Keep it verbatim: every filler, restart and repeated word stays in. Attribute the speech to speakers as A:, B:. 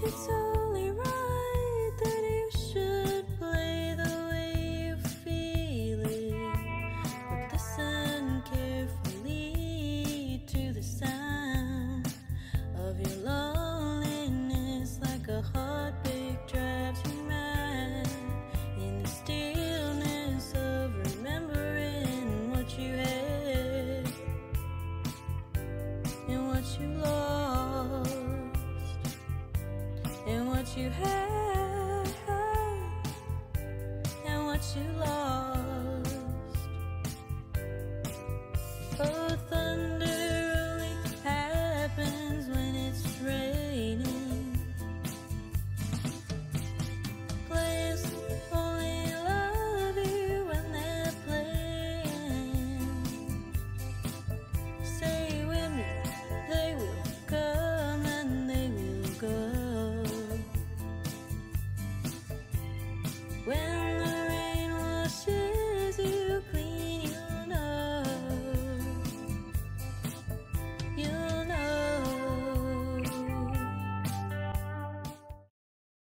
A: It's only right that you should play the way you feel it, but listen carefully to the sound of your loneliness, like a heartbreak drives you mad in the stillness of remembering what you had and what you lost and what you had.